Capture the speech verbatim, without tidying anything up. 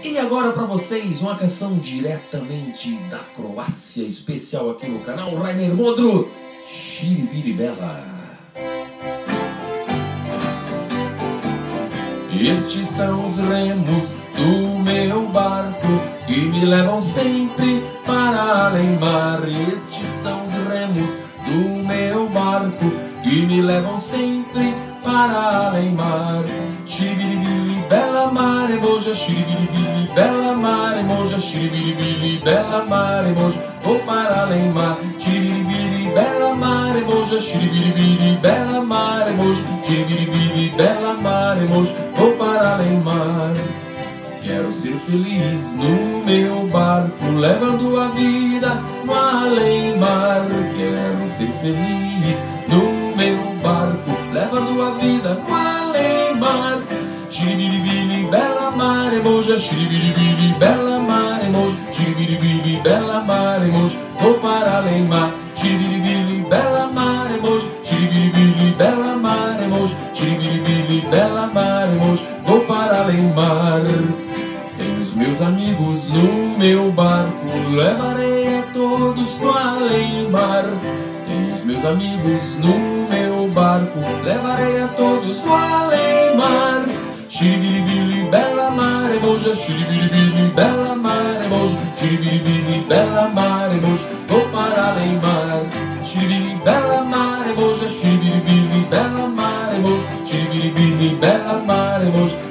E agora para vocês uma canção diretamente da Croácia, especial aqui no canal Reiner Modro, Ciri Ciri. Estes são os remos do meu barco que me levam sempre para além mar. Estes são os remos do meu barco que me levam sempre para além mar. Ciri Ciri, bela mare, moja, Ciri Ciri, bela mare, moja, Ciri Ciri, bela mare, moja, vou para além mar. Ciri Ciri, bela mare, moja, Ciri Ciri, bela mare, moja, Ciri Ciri, bela mare, moja, vou para além mar. Quero ser feliz no meu barco, levando a vida no além mar. Quero ser feliz no meu barco, levando a vida no além mar. Ciri Ciri, bela mare, moja, Ciri Ciri, bela mare, moja, Ciri Ciri, bela mare, moja, vou para além mar. Ciri Ciri, bela mare, moja, Ciri Ciri, bela mare, moja, Ciri Ciri, bela mare, moja, vou para além mar. Tenho os meus amigos no meu barco, levarei a todos pro além mar. Tenho os meus amigos no meu barco, levarei a todos pro além mar. Ciri Ciri, bela mare, moja, Ciri Ciri, bela mare, moja, Ciri Ciri, bela mare, moja, vou para além mar. Ciri Ciri, bela mare, moja, Ciri Ciri, bela mare, moja, Ciri Ciri, bela mare, moja,